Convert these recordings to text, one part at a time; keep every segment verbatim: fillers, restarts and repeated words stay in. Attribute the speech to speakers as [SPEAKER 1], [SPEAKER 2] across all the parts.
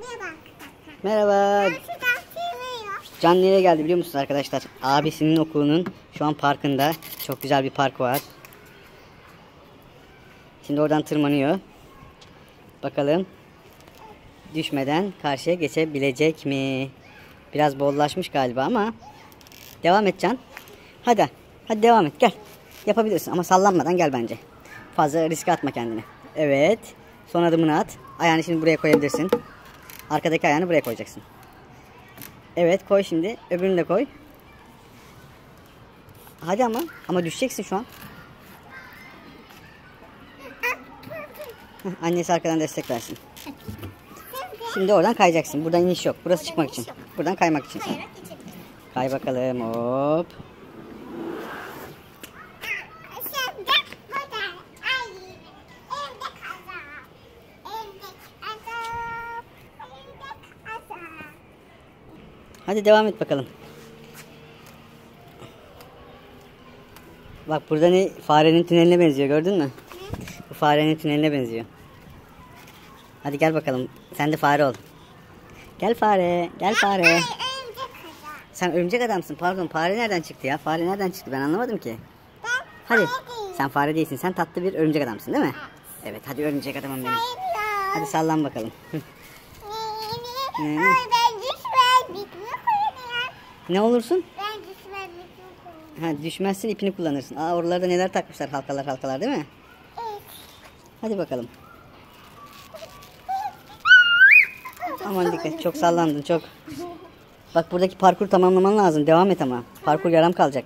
[SPEAKER 1] Merhaba. Can nereye geldi biliyor musunuz arkadaşlar? Abisinin okulunun şu an parkında. Çok güzel bir park var. Şimdi oradan tırmanıyor. Bakalım düşmeden karşıya geçebilecek mi? Biraz bollaşmış galiba ama devam et Can. Hadi. Hadi devam et, gel. Yapabilirsin ama sallanmadan gel bence. Fazla riske atma kendini. Evet. Son adımını at. Ayağını şimdi buraya koyabilirsin. Arkadaki ayağını buraya koyacaksın. Evet, koy şimdi. Öbürünü de koy. Hadi ama. Ama düşeceksin şu an. Annesi arkadan destek versin. Şimdi oradan kayacaksın. Buradan iniş yok. Burası çıkmak için. Buradan kaymak için. Kay bakalım. Hop. Hadi devam et bakalım. Bak burada ne? Farenin tüneline benziyor, gördün mü? Bu farenin tüneline benziyor. Hadi gel bakalım. Sen de fare ol. Gel fare. Gel fare. Sen örümcek adamsın. Pardon, fare nereden çıktı ya? Fare nereden çıktı? Ben anlamadım ki. Hadi. Sen fare değilsin. Sen tatlı bir örümcek adamsın değil mi? Evet. Hadi örümcek adamım benim. Hadi sallan bakalım. Ne olursun?
[SPEAKER 2] Ben düşmez ipini
[SPEAKER 1] Ha, düşmezsin, ipini kullanırsın. Aa, oralarda neler takmışlar, halkalar halkalar değil mi?
[SPEAKER 2] Evet.
[SPEAKER 1] Hadi bakalım. Aman dikkat, çok sallandın çok. Bak buradaki parkur tamamlaman lazım. Devam et ama. Parkur yarım kalacak.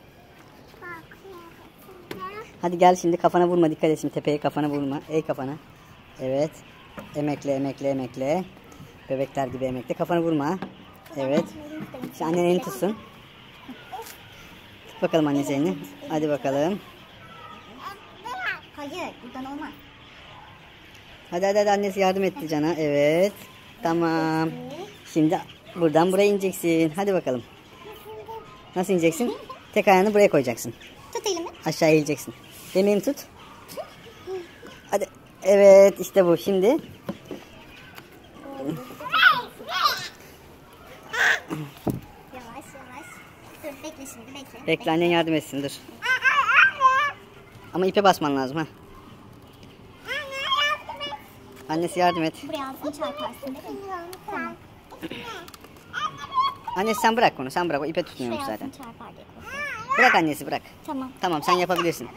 [SPEAKER 1] Hadi gel şimdi, kafana vurma, dikkat et şimdi, tepeye kafana vurma. Ey kafana. Evet. Emekle emekle emekle. Bebekler gibi emekle. Kafana vurma. Evet. Şimdi annen elini tutsun. Tut bakalım annesi elini. Hadi bakalım.
[SPEAKER 2] Hayır, buradan olmaz.
[SPEAKER 1] Hadi hadi hadi, annesi yardım etti Can'a. Evet. Tamam. Şimdi buradan buraya ineceksin. Hadi bakalım. Nasıl ineceksin? Tek ayağını buraya koyacaksın.
[SPEAKER 2] Tut elimi.
[SPEAKER 1] Aşağı eğileceksin. Benim elimi tut. Hadi. Evet, işte bu. Şimdi
[SPEAKER 2] Yavaş yavaş. Dur bekle şimdi, bekle.
[SPEAKER 1] bekle, annen yardım etsin, dur. Ama ipe basman lazım ha. Annesi yardım et.
[SPEAKER 2] Buraya ağzını çarparsın değil mi? Tamam.
[SPEAKER 1] Annesi sen bırak onu, sen bırak, o ipe tutmuyormuş
[SPEAKER 2] Şuraya
[SPEAKER 1] zaten.
[SPEAKER 2] ağzını çarpar diye korkuyorum.
[SPEAKER 1] Bırak annesi, bırak.
[SPEAKER 2] Tamam.
[SPEAKER 1] Tamam, sen yapabilirsin.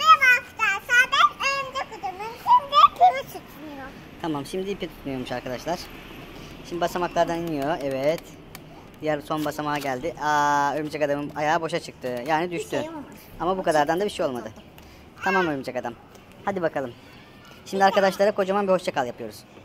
[SPEAKER 1] Tamam, şimdi ipi tutmuyormuş arkadaşlar. Şimdi basamaklardan iniyor, evet. Diğer son basamağa geldi. Aa, örümcek adamın ayağı boşa çıktı. Yani düştü.
[SPEAKER 2] Bir şey olmamış.
[SPEAKER 1] Ama bu kadardan da bir şey olmadı. Tamam örümcek adam. Hadi bakalım. Şimdi arkadaşlara kocaman bir hoşça kal yapıyoruz.